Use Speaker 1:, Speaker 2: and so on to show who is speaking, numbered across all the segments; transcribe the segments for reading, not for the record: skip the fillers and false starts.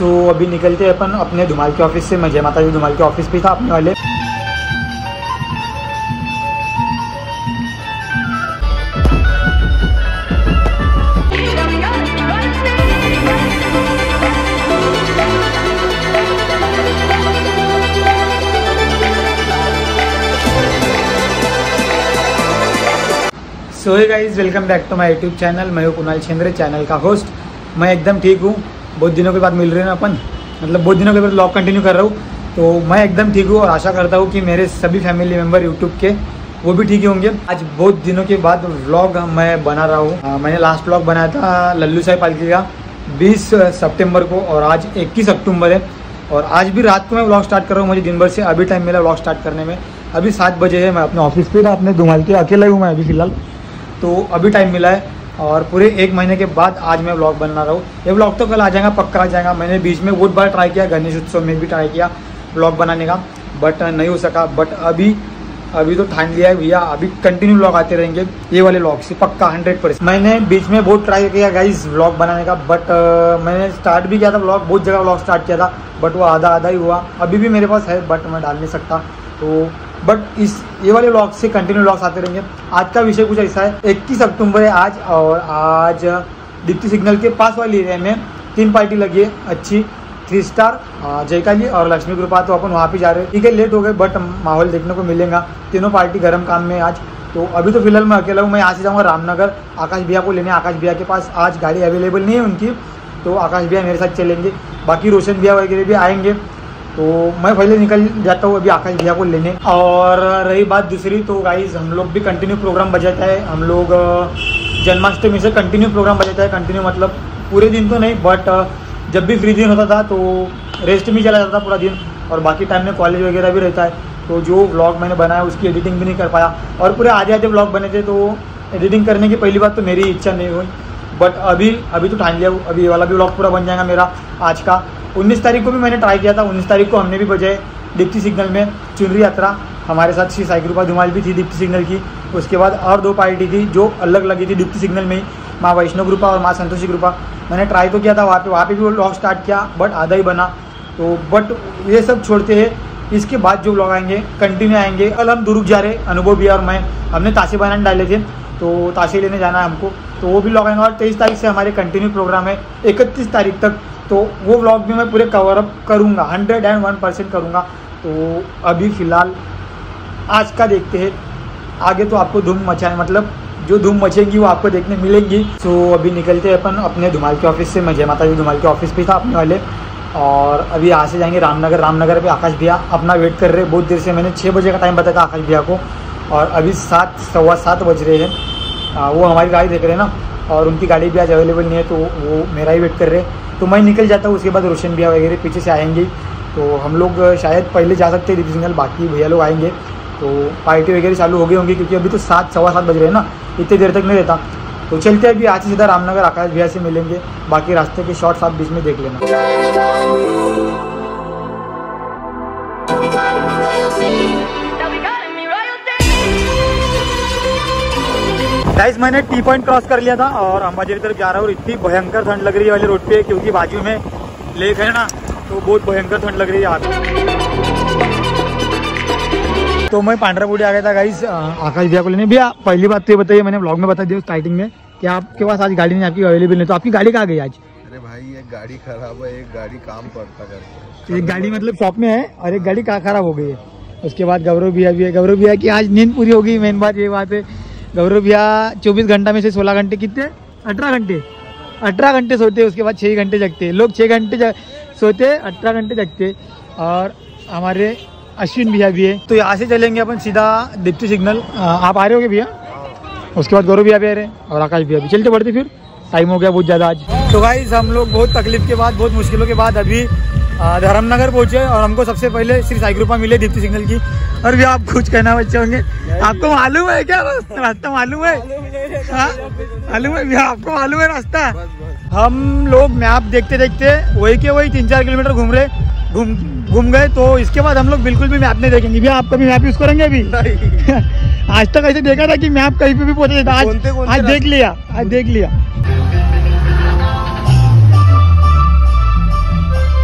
Speaker 1: सो अभी निकलते हैं अपन अपने धुमाल के ऑफिस से। मैं जय माता दी धुमाल के ऑफिस पे था अपने वाले। So hey guys, welcome back to my YouTube channel. मैं हूँ कुणाल छेंद्रे, चैनल का होस्ट। मैं एकदम ठीक हूँ। बहुत दिनों के बाद मिल रहे हैं ना अपन, मतलब बहुत दिनों के बाद व्लॉग कंटिन्यू कर रहा हूँ, तो मैं एकदम ठीक हूँ और आशा करता हूँ कि मेरे सभी फैमिली मेम्बर यूट्यूब के वो भी ठीक ही होंगे। आज बहुत दिनों के बाद व्लॉग मैं बना रहा हूँ। मैंने लास्ट व्लॉग बनाया था लल्लू साई पालकी का 20 सितंबर को और आज 21 अक्टूबर है। और आज भी रात को मैं व्लॉग स्टार्ट कर रहा हूँ। मुझे दिन भर से अभी टाइम मिला व्लॉग स्टार्ट करने में। अभी 7 बजे है। मैं अपने ऑफिस पे था, अपने धुमाल के अकेला ही हूँ मैं अभी फ़िलहाल, तो अभी टाइम मिला है। और पूरे 1 महीने के बाद आज मैं व्लॉग बना रहा हूँ। ये व्लॉग तो कल आ जाएगा, पक्का आ जाएगा। मैंने बीच में बहुत बार ट्राई किया, गणेश उत्सव में भी ट्राई किया व्लॉग बनाने का, बट नहीं हो सका। बट अभी तो ठान लिया है भैया, अभी कंटिन्यू व्लॉग आते रहेंगे ये वाले व्लॉग से, पक्का 100%। मैंने बीच में बहुत ट्राई किया गाइस व्लॉग बनाने का, बट मैंने स्टार्ट भी किया था व्लॉग, बहुत जगह व्लॉग स्टार्ट किया था, बट वो आधा ही हुआ। अभी भी मेरे पास है बट मैं डाल नहीं सकता। तो बट ये वाले व्लॉग से कंटिन्यू व्लॉग्स आते रहेंगे। आज का विषय कुछ ऐसा है, 21 अक्टूबर है आज, और आज दीप्ति सिग्नल के पास वाली एरिया में 3 पार्टी लगी है अच्छी, 3 स्टार, जयकाली और लक्ष्मी कृपा। तो अपन वहाँ पे जा रहे हैं। ठीक है, लेट हो गए बट माहौल देखने को मिलेगा। तीनों पार्टी गर्म काम में आज। तो अभी तो फिलहाल मैं अकेला हूँ। मैं यहाँ से जाऊँगा रामनगर आकाश भैया को लेने। आकाश भैया के पास आज गाड़ी अवेलेबल नहीं है उनकी, तो आकाश भैया मेरे साथ चलेंगे। बाकी रोशन भैया वगैरह भी आएंगे, तो मैं पहले निकल जाता हूँ अभी आकाश भैया को लेने। और रही बात दूसरी, तो गाइज हम लोग भी कंटिन्यू प्रोग्राम बजाता है। हम लोग जन्माष्टमी से कंटिन्यू प्रोग्राम बजाता है। कंटिन्यू मतलब पूरे दिन तो नहीं, बट जब भी फ्री दिन होता था तो रेस्ट में चला जाता था पूरा दिन, और बाकी टाइम में कॉलेज वगैरह भी रहता है। तो जो व्लॉग मैंने बनाया उसकी एडिटिंग भी नहीं कर पाया, और पूरे आधे व्लॉग बने थे, तो एडिटिंग करने की पहली बात तो मेरी इच्छा नहीं हुई। बट अभी तो ठान लिया हूँ, अभी ये वाला भी व्लॉग पूरा बन जाएगा मेरा आज का। 19 तारीख को भी मैंने ट्राई किया था। 19 तारीख को हमने भी बजाए दीप्ति सिग्नल में चुनरी यात्रा। हमारे साथ श्री साई कृपा धुमाल भी थी दीप्ति सिग्नल की। उसके बाद और 2 पार्टी थी जो अलग लगी थी दीप्ति सिग्नल में ही, माँ वैष्णव कृपा और माँ संतोषी कृपा। मैंने ट्राई तो किया था वहाँ पे भी व्लॉग स्टार्ट किया, बट आधा ही बना। तो बट ये सब छोड़ते हैं, इसके बाद जो व्लॉग आएंगे कंटिन्यू आएंगे। कल हम दुर्ग जा रहे, अनुभव भी और मैं, हमने ताशे बनाने डाले थे, तो ताशे लेने जाना है हमको, तो वो भी व्लॉग आएंगे। और 23 तारीख से हमारे कंटिन्यू प्रोग्राम है 31 तारीख तक, तो वो व्लॉग भी मैं पूरे कवर अप करूँगा, 101% करूँगा। तो अभी फ़िलहाल आज का देखते हैं, आगे तो आपको धूम मचाए, मतलब जो धूम मचेंगी वो आपको देखने मिलेंगी। सो अभी निकलते हैं अपन अपने धुमाल के ऑफिस से। मैं जय माता दी धुमाल के ऑफिस पे था अपने वाले, और अभी यहाँ से जाएंगे रामनगर। रामनगर पे आकाश भैया अपना वेट कर रहे हैं बहुत देर से। मैंने 6 बजे का टाइम बताया था आकाश भैया को, और अभी 7 सवा 7 बज रहे हैं। वो हमारी गाड़ी देख रहे हैं ना, और उनकी गाड़ी भी आज अवेलेबल नहीं है, तो वो मेरा ही वेट कर रहे हैं। तो मैं निकल जाता हूँ, उसके बाद रोशन भैया वगैरह पीछे से आएंगे। तो हम लोग शायद पहले जा सकते हैं दीप्ति सिग्नल, बाकी भैया लोग आएंगे तो पार्टी वगैरह चालू हो गई होंगी, क्योंकि अभी तो 7 सवा 7 बज रहे हैं ना, इतनी देर तक नहीं रहता। तो चलते हैं अभी, आज से सीधा रामनगर आकाश भैया से मिलेंगे। बाकी रास्ते के शॉर्ट्स आप बीच में देख लेना। गाइस, मैंने टी पॉइंट क्रॉस कर लिया था और अंबाजी की तरफ जा रहा हूँ। इतनी भयंकर ठंड लग रही है वाली रोड पे, क्योंकि बाजू में लेक है ना, तो बहुत भयंकर ठंड लग रही है यहाँ। तो मैं पांड्रापुरी आ गया था गाइस आकाश भैया को लेने। भैया पहली बात तो ये बताइए, मैंने ब्लॉग में बता दिया स्टार्टिंग में कि आपके पास आज गाड़ी नहीं, आपकी अवेलेबल नहीं, तो आपकी गाड़ी कहाँ गई आज?
Speaker 2: अरे भाई, एक गाड़ी खराब है, एक गाड़ी काम पड़ता करता है।
Speaker 1: एक गाड़ी मतलब शॉप में है और एक गाड़ी कहाँ खराब हो गई है। उसके बाद गौरव भैया भी है। गौरव भैया की आज नींद पूरी हो गई, मेन बात ये बात है। गौरव भैया 24 घंटा में से 16 घंटे, कितने 18 घंटे सोते, उसके बाद 6 घंटे जगते। लोग 6 घंटे सोते, 18 घंटे जगते। और हमारे अश्विन भैया भी है। तो यहाँ से चलेंगे अपन सीधा दीप्ति सिग्नल। आप आ रहे होगे भैया? उसके बाद गौरव भैया भी आ रहे हैं और आकाश भैया भी। चलते बढ़ते, फिर टाइम हो गया बहुत ज़्यादा आज। तो गाइस, हम लोग बहुत तकलीफ के बाद, बहुत मुश्किलों के बाद अभी धर्मनगर पहुंचे, और हमको सबसे पहले श्री साई कृपा मिले दीप्ति सिग्नल की। और भी आप कुछ कहना बच्चे होंगे, आपको मालूम है क्या रास्ता? मालूम है? मालूम है भैया, आपको मालूम है रास्ता? हम लोग मैप देखते देखते वही के वही 3-4 किलोमीटर घूम गए। तो इसके बाद हम लोग बिल्कुल भी मैप नहीं देखेंगे। भैया, आप कभी मैप यूज करेंगे अभी? आज तक ऐसे देखा था कि मैप कहीं पे भी पहुंच जाता, आज देख लिया।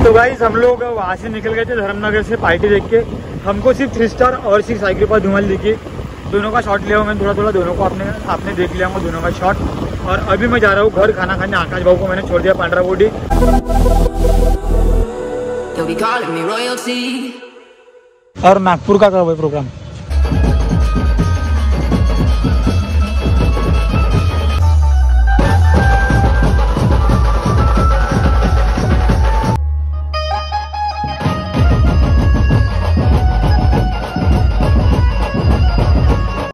Speaker 1: तो गाइस हम लोग वहाँ से निकल गए थे धर्मनगर से पार्टी देख के। हमको सिर्फ 3 स्टार और 6 साइकिल पर धुमाल दिखी। दोनों का शॉट लिया हूँ मैंने थोड़ा दोनों को आपने देख लिया होगा दोनों का शॉट। और अभी मैं जा रहा हूँ घर खाना खाने। आकाश भाऊ को मैंने छोड़ दिया पांड्रा बोडी। और नागपुर का कब है प्रोग्राम?